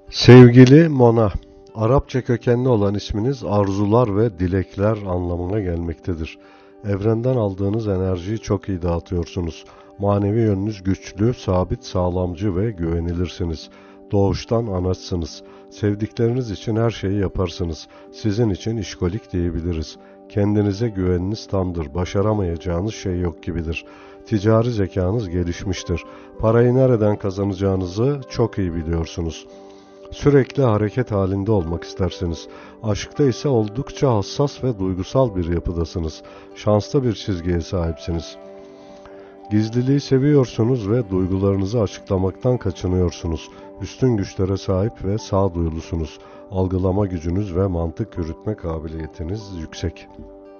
Sevgili Mona, Arapça kökenli olan isminiz arzular ve dilekler anlamına gelmektedir. Evrenden aldığınız enerjiyi çok iyi dağıtıyorsunuz. Manevi yönünüz güçlü, sabit, sağlamcı ve güvenilirsiniz. Doğuştan anaçsınız. Sevdikleriniz için her şeyi yaparsınız. Sizin için işkolik diyebiliriz. Kendinize güveniniz tamdır. Başaramayacağınız şey yok gibidir. Ticari zekanız gelişmiştir. Parayı nereden kazanacağınızı çok iyi biliyorsunuz. Sürekli hareket halinde olmak istersiniz. Aşkta ise oldukça hassas ve duygusal bir yapıdasınız. Şanslı bir çizgiye sahipsiniz. Gizliliği seviyorsunuz ve duygularınızı açıklamaktan kaçınıyorsunuz. Üstün güçlere sahip ve sağduyulusunuz. Algılama gücünüz ve mantık yürütme kabiliyetiniz yüksek.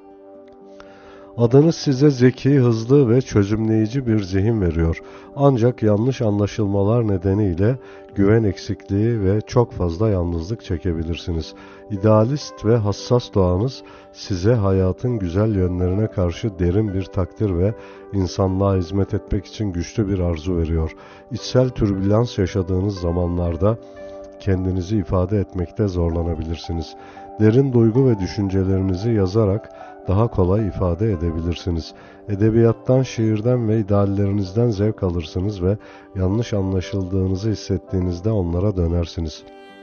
Adınız size zeki, hızlı ve çözümleyici bir zihin veriyor. Ancak yanlış anlaşılmalar nedeniyle güven eksikliği ve çok fazla yalnızlık çekebilirsiniz. İdealist ve hassas doğanız size hayatın güzel yönlerine karşı derin bir takdir ve insanlığa hizmet etmek için güçlü bir arzu veriyor. İçsel türbülans yaşadığınız zamanlarda kendinizi ifade etmekte zorlanabilirsiniz. Derin duygu ve düşüncelerinizi yazarak daha kolay ifade edebilirsiniz. Edebiyattan, şiirden ve ideallerinizden zevk alırsınız ve yanlış anlaşıldığınızı hissettiğinizde onlara dönersiniz.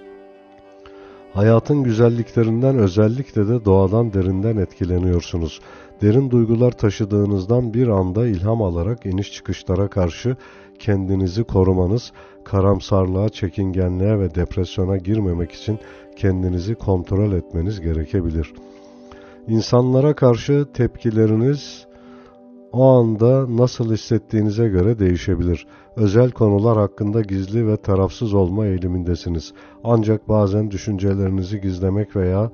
Hayatın güzelliklerinden, özellikle de doğadan derinden etkileniyorsunuz. Derin duygular taşıdığınızdan bir anda ilham alarak iniş çıkışlara karşı kendinizi korumanız, karamsarlığa, çekingenliğe ve depresyona girmemek için kendinizi kontrol etmeniz gerekebilir. İnsanlara karşı tepkileriniz o anda nasıl hissettiğinize göre değişebilir. Özel konular hakkında gizli ve tarafsız olma eğilimindesiniz. Ancak bazen düşüncelerinizi gizlemek veya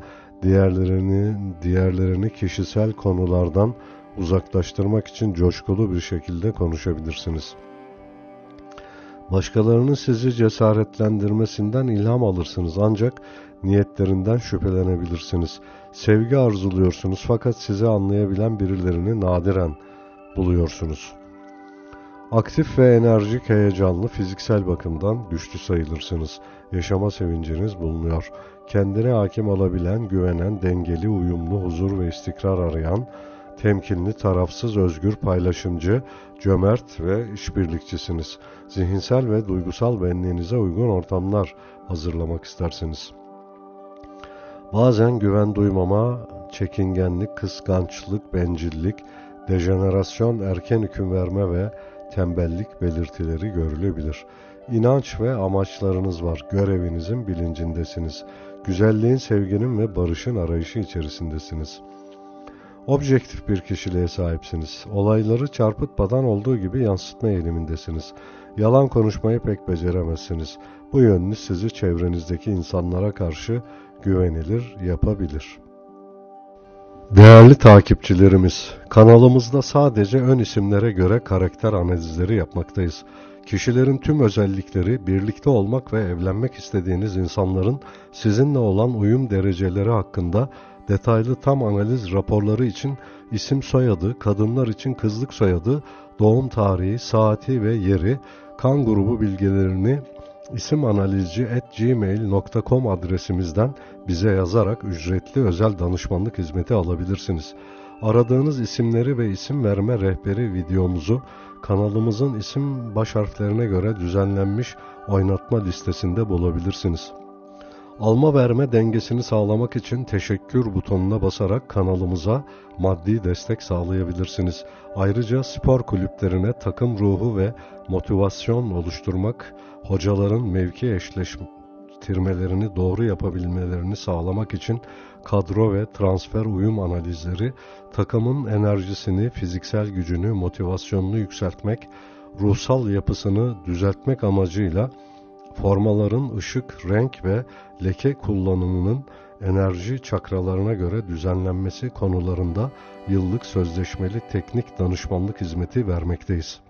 diğerlerini kişisel konulardan uzaklaştırmak için coşkulu bir şekilde konuşabilirsiniz. Başkalarının sizi cesaretlendirmesinden ilham alırsınız ancak niyetlerinden şüphelenebilirsiniz. Sevgi arzuluyorsunuz fakat sizi anlayabilen birilerini nadiren buluyorsunuz. Aktif ve enerjik, heyecanlı, fiziksel bakımdan güçlü sayılırsınız. Yaşama sevinciniz bulunuyor. Kendine hakim olabilen, güvenen, dengeli, uyumlu, huzur ve istikrar arayan, temkinli, tarafsız, özgür, paylaşımcı, cömert ve işbirlikçisiniz. Zihinsel ve duygusal benliğinize uygun ortamlar hazırlamak istersiniz. Bazen güven duymama, çekingenlik, kıskançlık, bencillik, dejenerasyon, erken hüküm verme ve tembellik belirtileri görülebilir. İnanç ve amaçlarınız var. Görevinizin bilincindesiniz. Güzelliğin, sevginin ve barışın arayışı içerisindesiniz. Objektif bir kişiliğe sahipsiniz. Olayları çarpıtmadan olduğu gibi yansıtma eğilimindesiniz. Yalan konuşmayı pek beceremezsiniz. Bu yönünüz sizi çevrenizdeki insanlara karşı güvenilir yapabilir. Değerli takipçilerimiz, kanalımızda sadece ön isimlere göre karakter analizleri yapmaktayız. Kişilerin tüm özellikleri, birlikte olmak ve evlenmek istediğiniz insanların sizinle olan uyum dereceleri hakkında detaylı tam analiz raporları için isim soyadı, kadınlar için kızlık soyadı, doğum tarihi, saati ve yeri, kan grubu bilgilerini isimanalizci@gmail.com adresimizden bize yazarak ücretli özel danışmanlık hizmeti alabilirsiniz. Aradığınız isimleri ve isim verme rehberi videomuzu kanalımızın isim baş harflerine göre düzenlenmiş oynatma listesinde bulabilirsiniz. Alma verme dengesini sağlamak için teşekkür butonuna basarak kanalımıza maddi destek sağlayabilirsiniz. Ayrıca spor kulüplerine takım ruhu ve motivasyon oluşturmak, hocaların mevki eşleştirmelerini doğru yapabilmelerini sağlamak için kadro ve transfer uyum analizleri, takımın enerjisini, fiziksel gücünü, motivasyonunu yükseltmek, ruhsal yapısını düzeltmek amacıyla formaların ışık, renk ve leke kullanımının enerji çakralarına göre düzenlenmesi konularında yıllık sözleşmeli teknik danışmanlık hizmeti vermekteyiz.